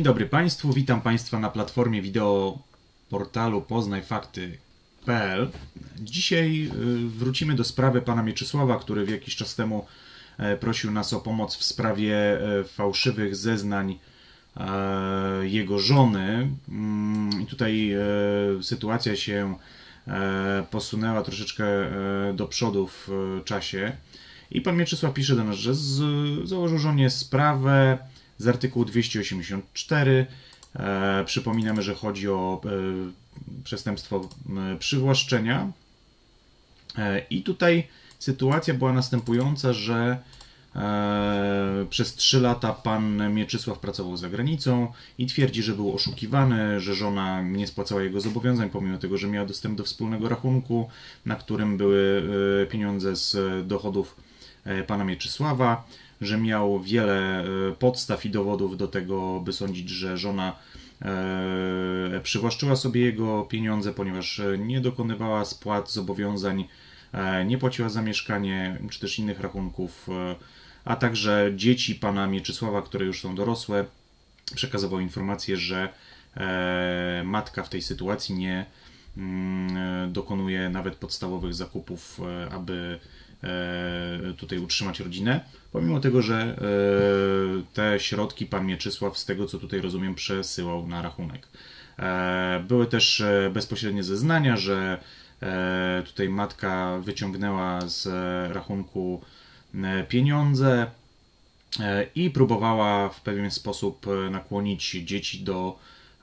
Dzień dobry Państwu, witam Państwa na platformie wideo portalu poznajfakty.pl. Dzisiaj wrócimy do sprawy pana Mieczysława, który jakiś czas temu prosił nas o pomoc w sprawie fałszywych zeznań jego żony. I tutaj sytuacja się posunęła troszeczkę do przodu w czasie. I pan Mieczysław pisze do nas, że założył żonie sprawę z artykułu 284. Przypominamy, że chodzi o przestępstwo przywłaszczenia. I tutaj sytuacja była następująca, że przez 3 lata pan Mieczysław pracował za granicą i twierdzi, że był oszukiwany, że żona nie spłacała jego zobowiązań, pomimo tego, że miała dostęp do wspólnego rachunku, na którym były pieniądze z dochodów pana Mieczysława, że miał wiele podstaw i dowodów do tego, by sądzić, że żona przywłaszczyła sobie jego pieniądze, ponieważ nie dokonywała spłat zobowiązań, nie płaciła za mieszkanie czy też innych rachunków, a także dzieci pana Mieczysława, które już są dorosłe, przekazywał informację, że matka w tej sytuacji nie dokonuje nawet podstawowych zakupów, aby tutaj utrzymać rodzinę, pomimo tego, że te środki pan Mieczysław, z tego co tutaj rozumiem, przesyłał na rachunek. Były też bezpośrednie zeznania, że tutaj matka wyciągnęła z rachunku pieniądze i próbowała w pewien sposób nakłonić dzieci do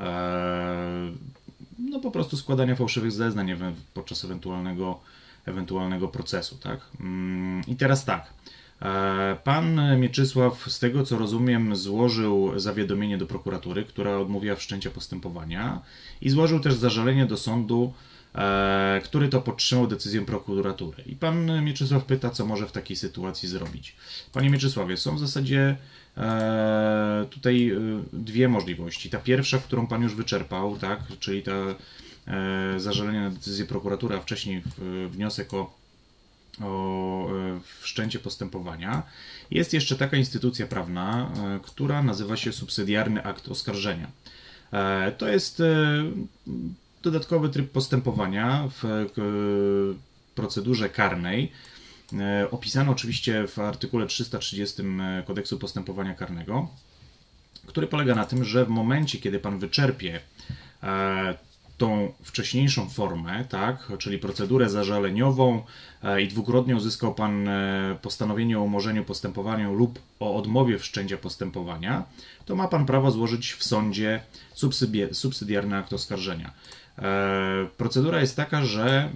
no po prostu składania fałszywych zeznań podczas ewentualnego procesu, tak? I teraz tak, pan Mieczysław, z tego co rozumiem, złożył zawiadomienie do prokuratury, która odmówiła wszczęcia postępowania i złożył też zażalenie do sądu, który to podtrzymał decyzję prokuratury. I pan Mieczysław pyta, co może w takiej sytuacji zrobić. Panie Mieczysławie, są w zasadzie tutaj dwie możliwości. Ta pierwsza, którą pan już wyczerpał, tak, czyli ta zażalenie na decyzję prokuratury, a wcześniej wniosek o wszczęcie postępowania. Jest jeszcze taka instytucja prawna, która nazywa się subsydiarny akt oskarżenia. To jest dodatkowy tryb postępowania w procedurze karnej, opisany oczywiście w artykule 330 Kodeksu Postępowania Karnego, który polega na tym, że w momencie, kiedy pan wyczerpie tą wcześniejszą formę, tak, czyli procedurę zażaleniową i dwukrotnie uzyskał pan postanowienie o umorzeniu postępowania lub o odmowie wszczęcia postępowania, to ma pan prawo złożyć w sądzie subsydiarny akt oskarżenia. Procedura jest taka, że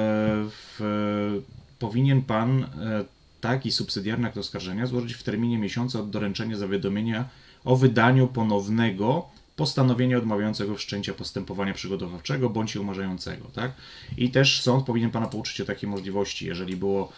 powinien pan taki subsydiarny akt oskarżenia złożyć w terminie miesiąca od doręczenia zawiadomienia o wydaniu ponownego postanowienia odmawiającego wszczęcia postępowania przygotowawczego bądź umarzającego, tak? I też sąd powinien pana pouczyć o takiej możliwości, jeżeli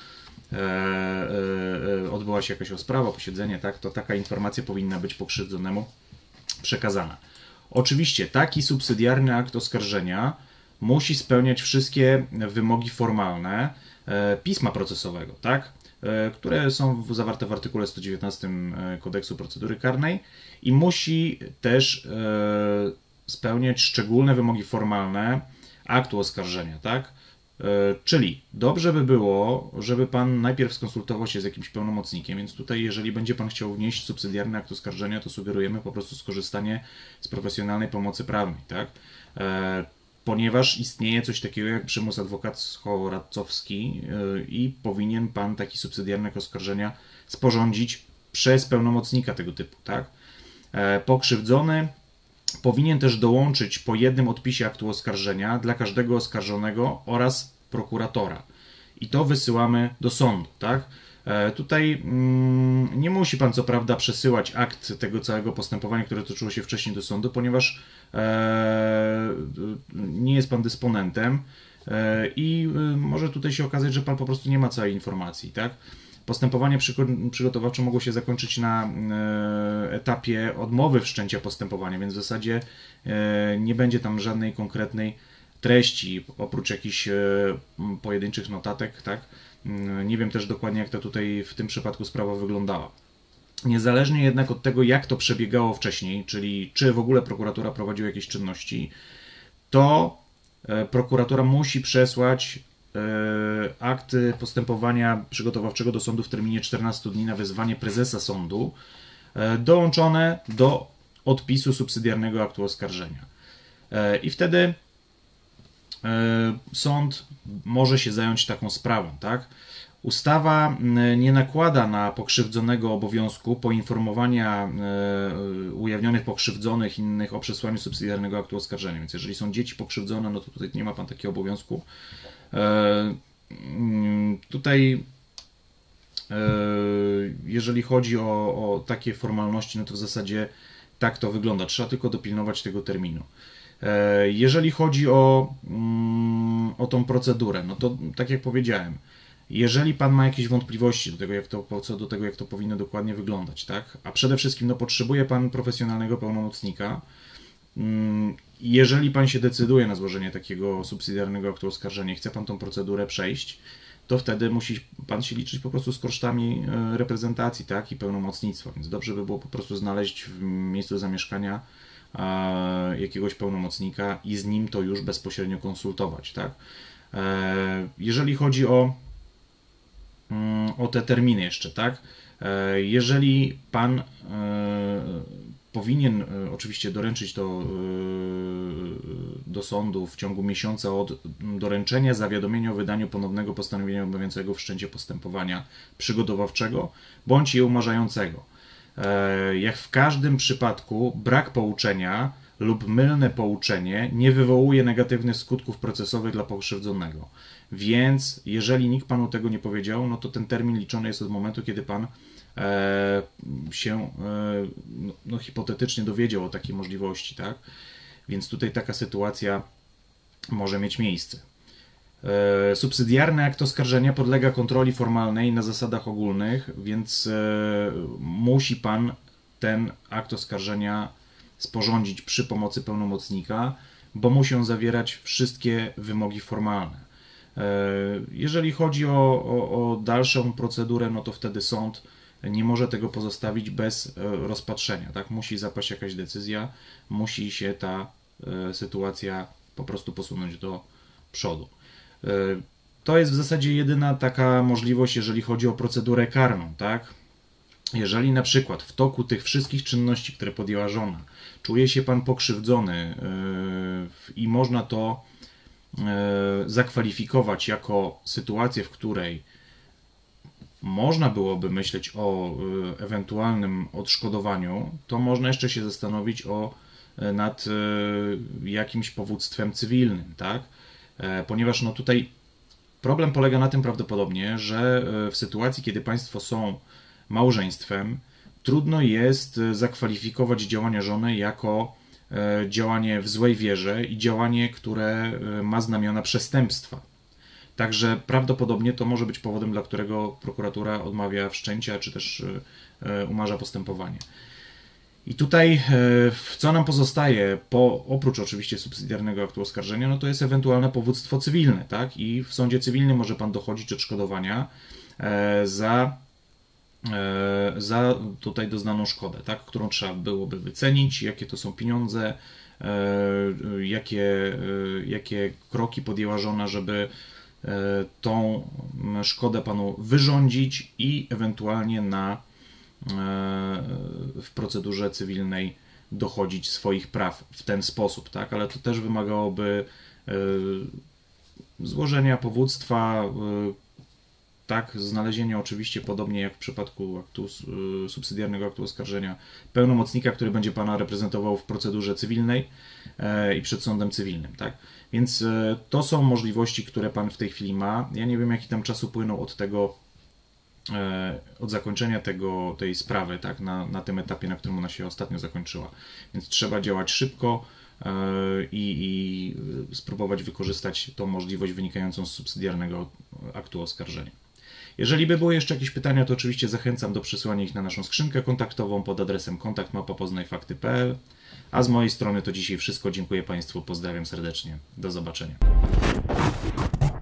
odbyła się jakaś rozprawa, posiedzenie, tak, to taka informacja powinna być pokrzywdzonemu przekazana. Oczywiście taki subsydiarny akt oskarżenia musi spełniać wszystkie wymogi formalne pisma procesowego, tak, które są zawarte w artykule 119 Kodeksu Procedury Karnej i musi też spełniać szczególne wymogi formalne aktu oskarżenia, tak? Czyli dobrze by było, żeby pan najpierw skonsultował się z jakimś pełnomocnikiem, więc tutaj jeżeli będzie pan chciał wnieść subsydiarny akt oskarżenia, to sugerujemy po prostu skorzystanie z profesjonalnej pomocy prawnej, tak? Ponieważ istnieje coś takiego jak przymus adwokacko-radcowski i powinien pan taki subsydiarny akt oskarżenia sporządzić przez pełnomocnika tego typu, tak? Pokrzywdzony powinien też dołączyć po jednym odpisie aktu oskarżenia dla każdego oskarżonego oraz prokuratora. I to wysyłamy do sądu, tak? Tutaj nie musi pan co prawda przesyłać akt tego całego postępowania, które toczyło się wcześniej do sądu, ponieważ nie jest pan dysponentem i może tutaj się okazać, że pan po prostu nie ma całej informacji, tak? Postępowanie przygotowawcze mogło się zakończyć na etapie odmowy wszczęcia postępowania, więc w zasadzie nie będzie tam żadnej konkretnej treści, oprócz jakichś pojedynczych notatek, tak? Nie wiem też dokładnie, jak to tutaj w tym przypadku sprawa wyglądała. Niezależnie jednak od tego, jak to przebiegało wcześniej, czyli czy w ogóle prokuratura prowadziła jakieś czynności, to prokuratura musi przesłać akt postępowania przygotowawczego do sądu w terminie 14 dni na wezwanie prezesa sądu, dołączone do odpisu subsydiarnego aktu oskarżenia. I wtedy sąd może się zająć taką sprawą, tak? Ustawa nie nakłada na pokrzywdzonego obowiązku poinformowania ujawnionych pokrzywdzonych innych o przesłaniu subsydiarnego aktu oskarżenia. Więc jeżeli są dzieci pokrzywdzone, no to tutaj nie ma pan takiego obowiązku. Tutaj jeżeli chodzi o takie formalności, no to w zasadzie tak to wygląda. Trzeba tylko dopilnować tego terminu. Jeżeli chodzi o tą procedurę, no to tak jak powiedziałem, jeżeli pan ma jakieś wątpliwości co do tego, jak to powinno dokładnie wyglądać, tak? A przede wszystkim no, potrzebuje pan profesjonalnego pełnomocnika. Jeżeli pan się decyduje na złożenie takiego subsydiarnego aktu oskarżenia i chce pan tą procedurę przejść, to wtedy musi pan się liczyć po prostu z kosztami reprezentacji, tak? I pełnomocnictwa. Więc dobrze by było po prostu znaleźć w miejscu zamieszkania jakiegoś pełnomocnika i z nim to już bezpośrednio konsultować, tak? Jeżeli chodzi o te terminy jeszcze, tak? Jeżeli pan powinien oczywiście doręczyć to do sądu w ciągu miesiąca od doręczenia zawiadomienia o wydaniu ponownego postanowienia odmawiającego wszczęcie postępowania przygotowawczego bądź je umarzającego. Jak w każdym przypadku brak pouczenia lub mylne pouczenie nie wywołuje negatywnych skutków procesowych dla pokrzywdzonego. Więc jeżeli nikt panu tego nie powiedział, no to ten termin liczony jest od momentu, kiedy pan się hipotetycznie dowiedział o takiej możliwości, tak? Więc tutaj taka sytuacja może mieć miejsce. Subsydiarny akt oskarżenia podlega kontroli formalnej na zasadach ogólnych, więc musi pan ten akt oskarżenia sporządzić przy pomocy pełnomocnika, bo musi on zawierać wszystkie wymogi formalne. Jeżeli chodzi o dalszą procedurę, no to wtedy sąd nie może tego pozostawić bez rozpatrzenia, tak? Musi zapaść jakaś decyzja, musi się ta sytuacja po prostu posunąć do przodu. To jest w zasadzie jedyna taka możliwość, jeżeli chodzi o procedurę karną, tak? Jeżeli na przykład w toku tych wszystkich czynności, które podjęła żona, czuje się pan pokrzywdzony i można to zakwalifikować jako sytuację, w której można byłoby myśleć o ewentualnym odszkodowaniu, to można jeszcze się zastanowić nad jakimś powództwem cywilnym, tak? Ponieważ no tutaj problem polega na tym prawdopodobnie, że w sytuacji, kiedy państwo są małżeństwem, trudno jest zakwalifikować działania żony jako działanie w złej wierze i działanie, które ma znamiona przestępstwa. Także prawdopodobnie to może być powodem, dla którego prokuratura odmawia wszczęcia, czy też umarza postępowanie. I tutaj co nam pozostaje, oprócz oczywiście subsydiarnego aktu oskarżenia, no to jest ewentualne powództwo cywilne, tak? I w sądzie cywilnym może pan dochodzić odszkodowania za tutaj doznaną szkodę, tak? Którą trzeba byłoby wycenić, jakie to są pieniądze, jakie kroki podjęła żona, żeby tą szkodę panu wyrządzić i ewentualnie w procedurze cywilnej dochodzić swoich praw w ten sposób, tak? Ale to też wymagałoby złożenia powództwa, tak, znalezienia oczywiście, podobnie jak w przypadku subsydiarnego aktu oskarżenia, pełnomocnika, który będzie pana reprezentował w procedurze cywilnej i przed sądem cywilnym, tak? Więc to są możliwości, które pan w tej chwili ma. Ja nie wiem, jaki tam czas upłynął od zakończenia tej sprawy, tak, na tym etapie, na którym ona się ostatnio zakończyła. Więc trzeba działać szybko i spróbować wykorzystać tą możliwość wynikającą z subsydiarnego aktu oskarżenia. Jeżeli by były jeszcze jakieś pytania, to oczywiście zachęcam do przesyłania ich na naszą skrzynkę kontaktową pod adresem kontakt@poznajfakty.pl. A z mojej strony to dzisiaj wszystko. Dziękuję Państwu, pozdrawiam serdecznie. Do zobaczenia.